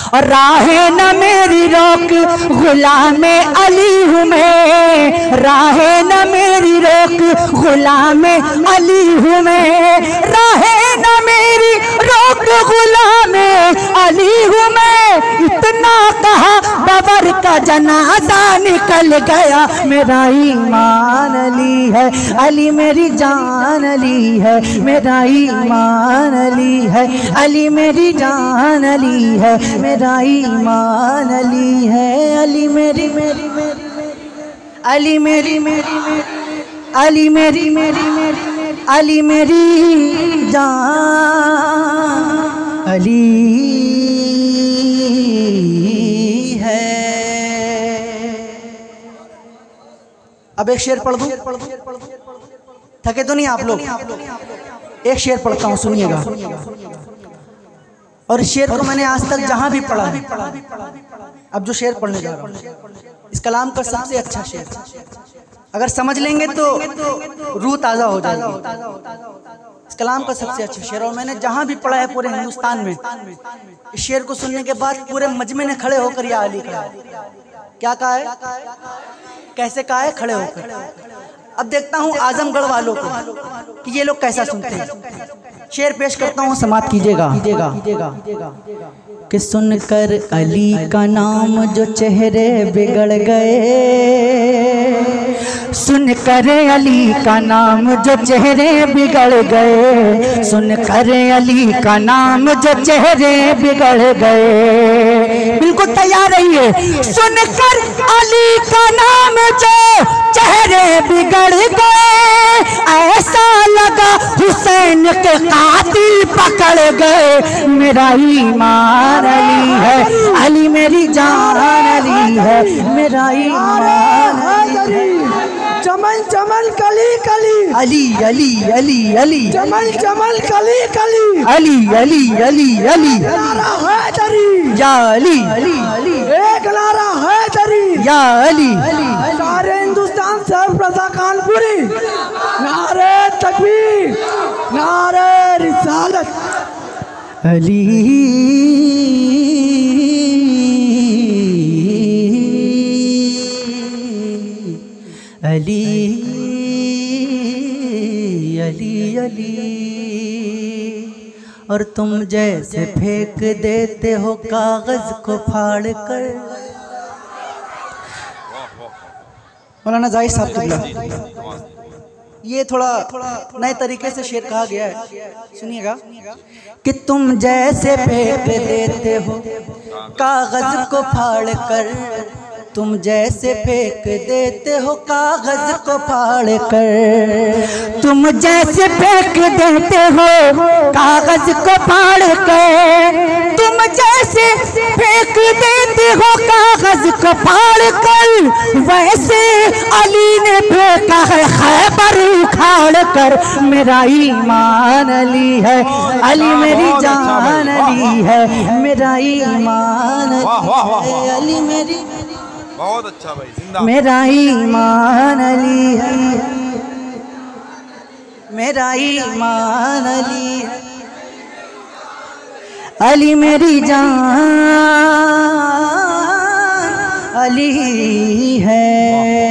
और राहें न मेरी रोक गुलाम अली हूँ मैं, राहें न मेरी रोक गुलाम अली हूँ मैं, राहें न मेरी रोक गुलाम अली हूँ मैं। इतना कहा बाबर का जनाजा निकल गया, मेरा ईमान अली है, अली मेरी जान अली है, मेरा ईमान अली है, अली मेरी जान अली है, मेरा ईमान अली है, अली मेरी मेरी मेरी अली मेरी मेरी मेरी अली मेरी मेरी मेरी अली मेरी जान अली है। अब एक शेर पढ़ दूं, थके तो नहीं आप लोग? एक शेर पढ़ता हूं, सुनिएगा। और इस शेर को मैंने आज तक जहां भी पढ़ा है, अब जो शेर पढ़ने जा रहा हूं इस कलाम का सबसे अच्छा शेर, अगर समझ लेंगे तो रूह ताज़ा हो जाएगी। इस कलाम का सबसे अच्छा शेर, और मैंने जहां भी पढ़ा है पूरे हिंदुस्तान में, इस शेर को सुनने के बाद पूरे मजमे ने खड़े होकर या अली कहा। क्या कहा है, कैसे कहा है? खड़े होकर। अब देखता हूं आजमगढ़ वालों को कि ये लोग कैसा सुनते हैं। शेर पेश करता हूं, समाप्त कीजिएगा। कि सुनकर अली का नाम जो चेहरे बिगड़ गए, सुनकर अली का नाम जो चेहरे बिगड़ गए, सुनकर अली का नाम जो चेहरे बिगड़ गए। बिल्कुल तैयार रहिए। सुनकर अली का नाम जो चेहरे बिगड़ गए, ऐसा लगा हुसैन के कातिल पकड़ गए, मेरा ईमान अली है, अली मेरी जान अली है, मेरा ईमान अली। चमन चमन कली कली अली अली अली अली, चमन चमन कली कली अली अली अली अली, नारा हैदरी या अली अली अली, एक नारा हैदरी या अली। सारे हिंदुस्तान से प्रजा कानपुरी, नारे तकबीर, नारे रिसालत। अली अली अली अली, और तुम जैसे फेंक देते हो कागज को फाड़ कर। मौलाना जाहिद साहब तुल्ला, ये थोड़ा नए तरीके से शेर कहा गया है, सुनिएगा। कि तुम जैसे फेंक देते हो कागज को फाड़ कर, तुम जैसे फेंक देते हो कागज को फाड़ कर, तुम जैसे फेंक देते हो कागज को फाड़ कर, तुम जैसे फेंक देते हो कागज को फाड़ कर, वैसे अली ने फेंका है खैबर उखाड़ कर, मेरा ईमान अली है, अली मेरी जान अली है, मेरा ईमान अली मेरी, बहुत अच्छा भाई, जिंदा। मेरा ईमान अली है, मेरा ईमान अली है, अली मेरी जान अली है।